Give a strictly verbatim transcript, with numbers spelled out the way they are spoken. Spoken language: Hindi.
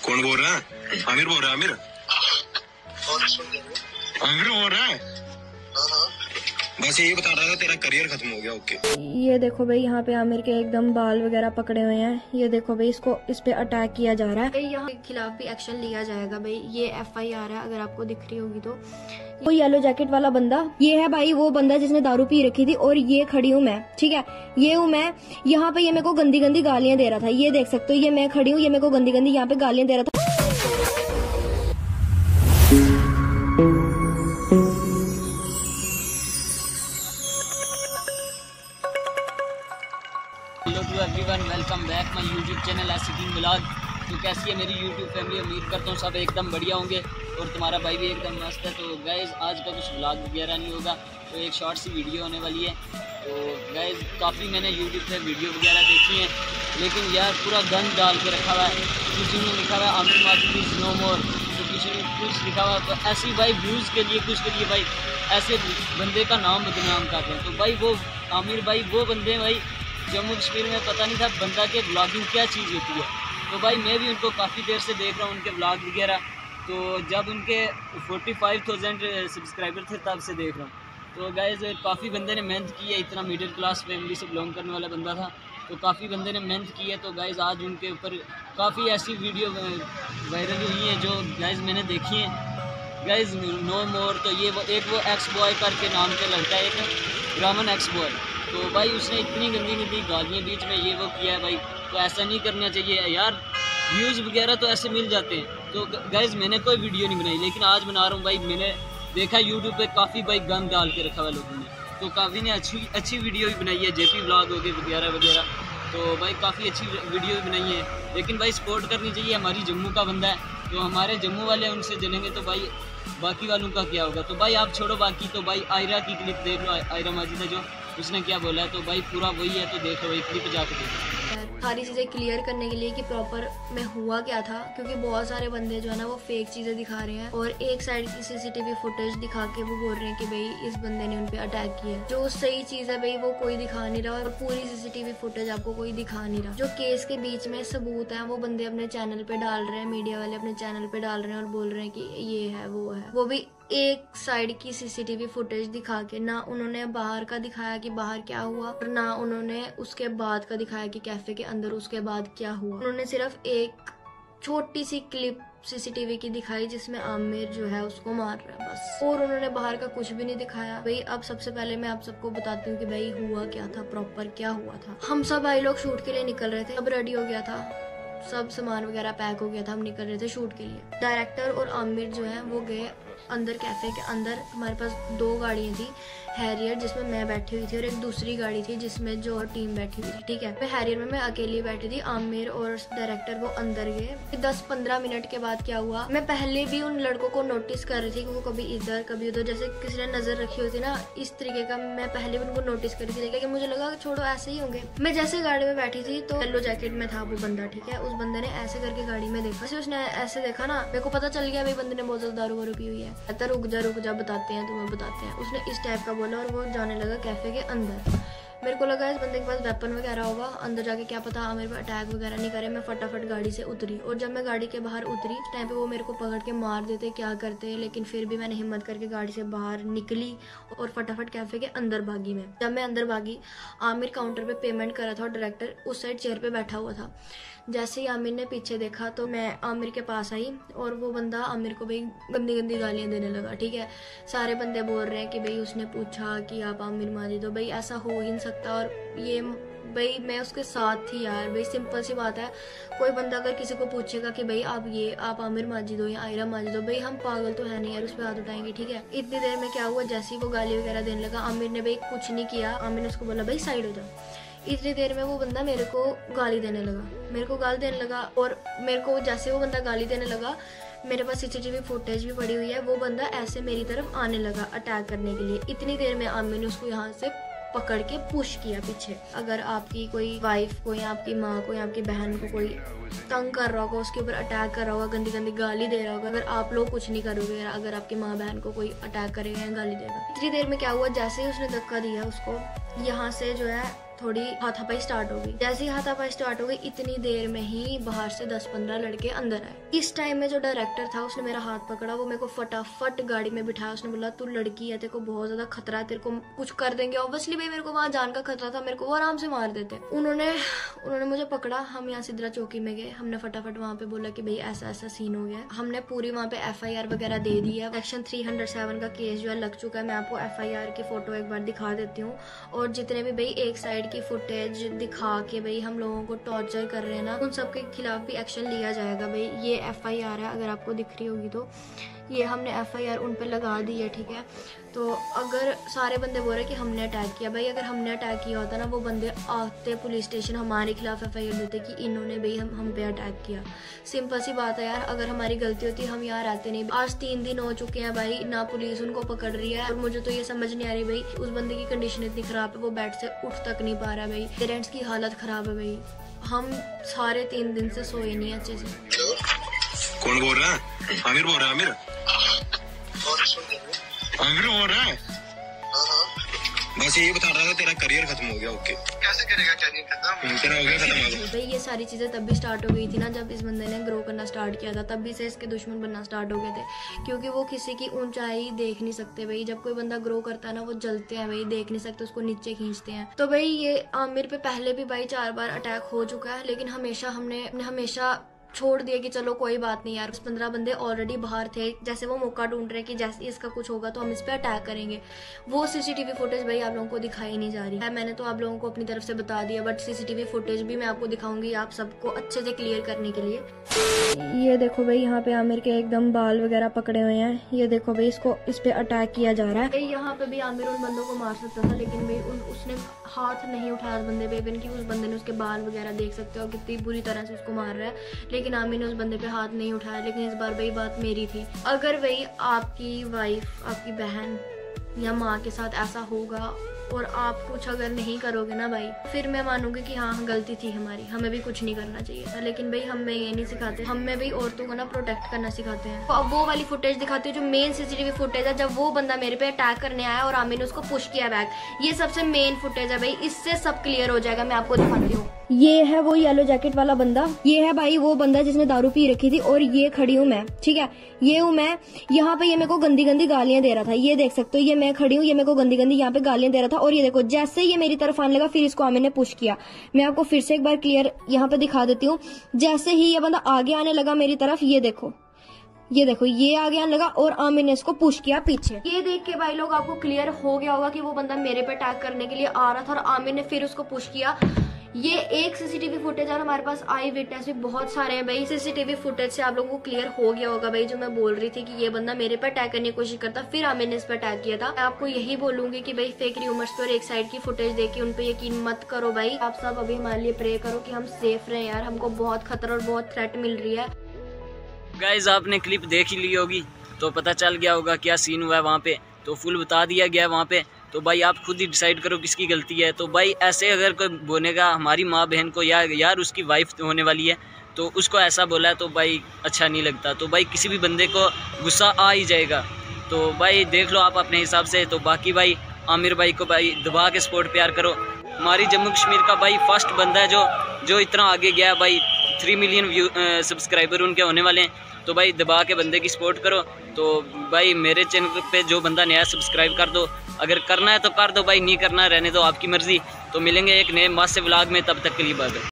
कौन बोल रहा है? आमिर बोल रहा है। आमिर आमिर बोल रहा है। बस यही बता रहा था तेरा करियर खत्म हो गया। ओके। ये देखो भाई, यहाँ पे आमिर के एकदम बाल वगैरह पकड़े हुए हैं। ये देखो भाई, इसको इस पे अटैक किया जा रहा है भाई। यहाँ के खिलाफ भी एक्शन लिया जाएगा भाई। ये एफ आई आर है, अगर आपको दिख रही होगी तो। वो येलो जैकेट वाला बंदा, ये है भाई वो बंदा जिसने दारू पी रखी थी, और ये खड़ी हूँ मैं, ठीक है। ये हूँ मैं यहाँ पे। ये मेरे को गंदी गंदी गालियां दे रहा था, ये देख सकते हो। ये मैं खड़ी हूँ, ये मेरे को गंदी गंदी यहाँ पे गालियां दे रहा था। Hello to everyone, welcome back my YouTube channel एसिकिंग व्लॉग। तो कैसी है मेरी यूट्यूब फैमिली? उम्मीद करता हूँ सब एकदम बढ़िया होंगे और तुम्हारा भाई भी एकदम मस्त है। तो गाइज़ आज का कुछ व्लॉग वगैरह नहीं होगा, तो एक शॉर्ट सी वीडियो होने वाली है। तो गाइज़ काफ़ी मैंने यूट्यूब पे वीडियो वगैरह देखी हैं, लेकिन यार पूरा गन डाल के रखा हुआ है। किसी ने लिखा हुआ है Aamir Majid is no more, तो किसी ने कुछ लिखा हुआ है। तो ऐसी भाई व्यूज़ के लिए कुछ के लिए भाई ऐसे बंदे का नाम बदनाम करते हैं। तो भाई वो आमिर भाई वो बंदे भाई जम्मू कश्मीर में पता नहीं था बंदा के ब्लॉगिंग क्या चीज़ होती है। तो भाई मैं भी उनको काफ़ी देर से देख रहा हूँ, उनके ब्लॉग वगैरह। तो जब उनके फोर्टी फाइव थाउजेंड सब्सक्राइबर थे तब से देख रहा हूँ। तो गाइज़ काफ़ी बंदे ने मेहनत की है, इतना मिडिल क्लास फैमिली से बिलोंग करने वाला बंदा था, तो काफ़ी बंदे ने मेहनत की है। तो गाइज़ आज उनके ऊपर काफ़ी ऐसी वीडियो वायरल हुई है जो गाइज़ मैंने देखी है। गाइज़ नो मोर, तो ये वो एक वो एक्स बॉय करके नाम के लड़का है, एक ब्राह्मण एक्स बॉय। तो भाई उसने इतनी गंदी गंदी गालियाँ बीच में ये वो किया है भाई। तो ऐसा नहीं करना चाहिए यार, व्यूज़ वगैरह तो ऐसे मिल जाते हैं। तो गाइज़ मैंने कोई वीडियो नहीं बनाई, लेकिन आज बना रहा हूँ भाई। मैंने देखा यूट्यूब पे काफ़ी भाई गन डाल के रखा हुआ लोगों ने, तो काफ़ी ने अच्छी अच्छी वीडियो भी बनाई है, जेपी व्लॉग हो गए वगैरह वगैरह। तो भाई काफ़ी अच्छी वीडियो भी बनाई है, लेकिन भाई सपोर्ट करनी चाहिए। हमारी जम्मू का बंदा है, तो हमारे जम्मू वाले उनसे जलेंगे तो भाई बाकी वालों का क्या होगा। तो भाई आप छोड़ो बाकी, तो भाई आयरा की क्लिप देख लो, आयरा माजिद है जो, उसने क्या बोला है। तो भाई पूरा वही है, तो देखो भाई क्लिप जाके देखो। सारी चीज़ें क्लियर करने के लिए कि प्रॉपर में हुआ क्या था, क्योंकि बहुत सारे बंदे जो है ना वो फेक चीज़ें दिखा रहे हैं, और एक साइड की सीसीटीवी फुटेज दिखा के वो बोल रहे हैं कि भाई इस बंदे ने उन पे अटैक किया। जो सही चीज़ है भाई वो कोई दिखा नहीं रहा, और पूरी सीसीटीवी फुटेज आपको कोई दिखा नहीं रहा। जो केस के बीच में सबूत है वो बंदे अपने चैनल पे डाल रहे हैं, मीडिया वाले अपने चैनल पे डाल रहे हैं और बोल रहे हैं कि ये है वो है, वो भी एक साइड की सीसीटीवी फुटेज दिखा के। ना उन्होंने बाहर का दिखाया कि बाहर क्या हुआ, और ना उन्होंने उसके बाद का दिखाया कि कैफे के अंदर उसके बाद क्या हुआ। उन्होंने सिर्फ एक छोटी सी क्लिप सीसीटीवी की दिखाई जिसमें आमिर जो है उसको मार रहा है बस, और उन्होंने बाहर का कुछ भी नहीं दिखाया। भाई अब सबसे पहले मैं आप सबको बताती हूँ कि भाई हुआ क्या था, प्रॉपर क्या हुआ था। हम सब भाई लोग शूट के लिए निकल रहे थे, सब रेडी हो गया था, सब सामान वगैरह पैक हो गया था, हम निकल रहे थे शूट के लिए। डायरेक्टर और आमिर जो है वो गए अंदर कैफे के अंदर। हमारे पास दो गाड़ियाँ थी, हैरियर जिसमें मैं बैठी हुई थी और एक दूसरी गाड़ी थी जिसमें जो टीम बैठी हुई थी, ठीक है। मैं हैरियर में मैं अकेली बैठी थी, आमिर और डायरेक्टर वो अंदर गए। दस पंद्रह मिनट के बाद क्या हुआ, मैं पहले भी उन लड़कों को नोटिस कर रही थी कि वो कभी इधर कभी उधर, जैसे किसी ने नजर रखी होती ना, इस तरीके का मैं पहले भी उनको नोटिस कर रही थी, लेकिन मुझे लगा छोड़ो ऐसे ही होंगे। मैं जैसे गाड़ी में बैठी थी तो येलो जैकेट में था वो बंदा, ठीक है। उस बंदे ने ऐसे करके गाड़ी में देखा, उसने ऐसे देखा ना, मेरे को पता चल गया भाई बंदे ने बहुत ज्यादा दारू वारू पी हुई है। कहता रुक जा रुक जा, बताते हैं तुम्हें बताते हैं। उसने इस टाइप का बोला और वो जाने लगा कैफे के अंदर। मेरे को लगा इस बंदे के पास वेपन वगैरह होगा, अंदर जाके क्या पता आमिर पे अटैक वगैरह नहीं करे। मैं फटाफट गाड़ी से उतरी, और जब मैं गाड़ी के बाहर उतरी उस टाइम पे वो मेरे को पकड़ के मार देते क्या करते, लेकिन फिर भी मैंने हिम्मत करके गाड़ी से बाहर निकली और फटाफट कैफे के अंदर भागी। मैं जब मैं अंदर भागी, आमिर काउंटर पे पेमेंट कर रहा था और डायरेक्टर उस साइड चेयर पे बैठा हुआ था। जैसे ही आमिर ने पीछे देखा तो मैं आमिर के पास आई, और वो बंदा आमिर को भाई गंदी गंदी गालियां देने लगा, ठीक है। सारे बंदे बोल रहे हैं कि भाई उसने पूछा कि आप आमिर माजिद हो, भाई ऐसा हो ही नहीं सकता। और ये भाई मैं उसके साथ थी यार, भाई सिंपल सी बात है, कोई बंदा अगर किसी को पूछेगा कि भाई आप ये आप आमिर माजिद हो या आयरा माजिद हो, भाई हम पागल तो है नहीं यार उस पर हाथ उठाएंगे, ठीक है। इतनी देर में क्या हुआ, जैसे ही वो गाली वगैरह देने लगा, आमिर ने भाई कुछ नहीं किया, आमिर ने उसको बोला भाई साइड हो जाओ। इतनी देर में वो बंदा मेरे को गाली देने लगा, मेरे को गाली देने लगा और मेरे को जैसे वो बंदा गाली देने लगा, मेरे पास सीसीटीवी फुटेज भी पड़ी हुई है, वो बंदा ऐसे मेरी तरफ आने लगा अटैक करने के लिए। इतनी देर में आमिर ने उसको यहाँ से पकड़ के पुश किया पीछे। अगर आपकी कोई वाइफ को या आपकी माँ को या आपकी बहन को कोई तंग कर रहा होगा, उसके ऊपर अटैक कर रहा होगा, गंदी गंदी गाली दे रहा होगा, अगर आप लोग कुछ नहीं करोगे, अगर आपकी माँ बहन को कोई अटैक करेगा या गाली देगा। इतनी देर में क्या हुआ, जैसे ही उसने धक्का दिया उसको, यहाँ से जो है थोड़ी हाथापाई स्टार्ट हो गई। जैसे ही हाथापाई स्टार्ट हो गई इतनी देर में ही बाहर से दस पंद्रह लड़के अंदर आए। इस टाइम में जो डायरेक्टर था उसने मेरा हाथ पकड़ा, वो मेरे को फटाफट गाड़ी में बिठाया। उसने बोला तू लड़की है, तेरे को बहुत ज्यादा खतरा है, तेरे को कुछ कर देंगे। ऑब्वियसली भाई मेरे को वहाँ जान का खतरा था, मेरे को वो आराम से मार देते। उन्होंने उन्होंने मुझे पकड़ा, हम यहाँ सिद्रा चौकी में गए। हमने फटाफट वहाँ पे बोला कि भाई ऐसा ऐसा सीन हो गया। हमने पूरी वहाँ पे एफ आई आर वगैरह दे दी है। सेक्शन थ्री हंड्रेड सेवन का केस जो है लग चुका है। मैं आपको एफ आई आर की फोटो एक बार दिखा देती हूँ। और जितने भी भाई एक साइड की फुटेज दिखा के भाई हम लोगों को टॉर्चर कर रहे हैं ना, उन सबके खिलाफ भी एक्शन लिया जाएगा। भाई ये एफ आई आर है, अगर आपको दिख रही होगी तो ये हमने एफ आई आर उन पे लगा दी है, ठीक है। तो अगर सारे बंदे बोल रहे कि हमने अटैक किया, भाई अगर हमने अटैक किया होता ना, वो बंदे आते पुलिस स्टेशन हमारे खिलाफ एफ आई आर देते कि इन्होंने भाई हम हम पे अटैक किया। सिंपल सी बात है यार, अगर हमारी गलती होती हम यहाँ रहते नहीं। आज तीन दिन हो चुके हैं भाई, ना पुलिस उनको पकड़ रही है। और मुझे तो ये समझ नहीं आ रही भाई, उस बंदे की कंडीशन इतनी खराब है, वो बेड से उठ तक नहीं पा रहा है भाई। पेरेंट्स की हालत खराब है भाई। हम सारे तीन दिन से सोए नहीं अच्छे से। कौन बोल रहा है? आमिर बोल रहा है। आमिर आमिर बोल रहा है। बस यही बता रहा था तेरा करियर खत्म हो गया। ओके, कैसे करेगा करियर खत्म? तेरा हो गया खत्म। भाई ये सारी चीजें तब भी स्टार्ट हो गई थी ना, जब इस बंदे ने ग्रो करना स्टार्ट किया था। तभी से इसके दुश्मन बनना स्टार्ट हो गए थे, क्योंकि वो किसी की ऊंचाई देख नहीं सकते भाई। जब कोई बंदा ग्रो करता है ना, वो जलते हैं भाई, देख नहीं सकते, उसको नीचे खींचते हैं। तो भाई ये आमिर पे पहले भी भाई चार बार अटैक हो चुका है, लेकिन हमेशा हमने हमेशा छोड़ दिया कि चलो कोई बात नहीं यार। पंद्रह बंदे ऑलरेडी बाहर थे, जैसे वो मौका ढूंढ रहे कि जैसे इसका कुछ होगा तो हम इस पे अटैक करेंगे। वो सीसीटीवी फुटेज भाई आप लोगों को दिखाई नहीं जा रही है। मैंने तो आप लोगों को अपनी तरफ से बता दिया, बट सीसीटीवी फुटेज भी मैं आपको दिखाऊंगी आप सबको अच्छे से क्लियर करने के लिए। ये देखो भाई, यहाँ पे आमिर के एकदम बाल वगैरह पकड़े हुए हैं। ये देखो भाई, इसको इस पे अटैक किया जा रहा है। यहाँ पे भी आमिर उन बंदों को मार सकता था, लेकिन भाई उन, उसने हाथ नहीं उठाया उस बंदे पे। इवन की उस बंदे ने उसके बाल वगैरह देख सकते हो कितनी बुरी तरह से उसको मार रहा है, लेकिन आमिर ने उस बंदे पे हाथ नहीं उठाया। लेकिन इस बार भाई बात मेरी थी। अगर भाई आपकी वाइफ, आपकी बहन या माँ के साथ ऐसा होगा और आप कुछ अगर नहीं करोगे ना भाई, फिर मैं मानूंगी कि हाँ गलती थी हमारी, हमें भी कुछ नहीं करना चाहिए था। लेकिन भाई हमें ये नहीं सिखाते, हमें भी औरतों को ना प्रोटेक्ट करना सिखाते हैं। तो अब वो वाली फुटेज दिखाती हूँ जो मेन सीसीटीवी फुटेज है, जब वो बंदा मेरे पे अटैक करने आया और आमिर ने उसको पुश किया बैक। ये सबसे मेन फुटेज है भाई, इससे सब क्लियर हो जाएगा। मैं आपको दिखाती हूँ। ये है वो येलो जैकेट वाला बंदा, ये है भाई वो बंदा जिसने दारू पी रखी थी, और ये खड़ी हूँ मैं, ठीक है। ये हूँ मैं, यहाँ पे ये मेरे को गंदी गंदी गालियां दे रहा था, ये देख सकते हो। ये मैं खड़ी हूँ, ये मेरे को गंदी गंदी यहाँ पे गालियां दे रहा था। और ये देखो, जैसे ये मेरी तरफ आने लगा, फिर इसको आमिर ने पुश किया। मैं आपको फिर से एक बार क्लियर यहाँ पे दिखा देती हूँ। जैसे ही ये बंदा आगे आने लगा मेरी तरफ, ये देखो ये देखो ये आगे आने लगा और आमिर ने इसको पुश किया पीछे। ये देख के भाई लोग आपको क्लियर हो गया होगा कि वो बंदा मेरे पे अटैक करने के लिए आ रहा था और आमिर ने फिर उसको पुश किया। ये एक सीसीटीवी फुटेज है, हमारे पास आई विटनेस भी बहुत सारे हैं भाई। सीसीटीवी फुटेज से आप लोगों को क्लियर हो गया होगा भाई, जो मैं बोल रही थी कि ये बंदा मेरे पे अटैक करने की कोशिश करता, फिर आमिर ने इस पे अटैक किया था। मैं आपको यही बोलूंगी कि भाई फेक रूमर्स पर एक साइड की फुटेज देख उन पे यकीन मत करो भाई। आप सब अभी हमारे लिए प्रे करो कि हम सेफ रहें यार, हमको बहुत खतरा और बहुत थ्रेट मिल रही है। गाइज आपने क्लिप देख ही ली होगी तो पता चल गया होगा क्या सीन हुआ है वहाँ पे, तो फुल बता दिया गया है वहाँ पे। तो भाई आप खुद ही डिसाइड करो किसकी गलती है। तो भाई ऐसे अगर कोई बोलेगा हमारी माँ बहन को या यार उसकी वाइफ होने वाली है तो उसको ऐसा बोला है तो भाई अच्छा नहीं लगता। तो भाई किसी भी बंदे को गुस्सा आ ही जाएगा। तो भाई देख लो आप अपने हिसाब से। तो बाकी भाई आमिर भाई को भाई दबा के सपोर्ट प्यार करो। हमारी जम्मू कश्मीर का भाई फर्स्ट बंदा है जो जो इतना आगे गया भाई। थ्री मिलियन व्यू सब्सक्राइबर उनके होने वाले हैं। तो भाई दबा के बंदे की सपोर्ट करो। तो भाई मेरे चैनल पे जो बंदा नया सब्सक्राइब कर दो, अगर करना है तो कर दो भाई, नहीं करना रहने दो, आपकी मर्जी। तो मिलेंगे एक नए मस्त व्लॉग में, तब तक के लिए बाय बाय।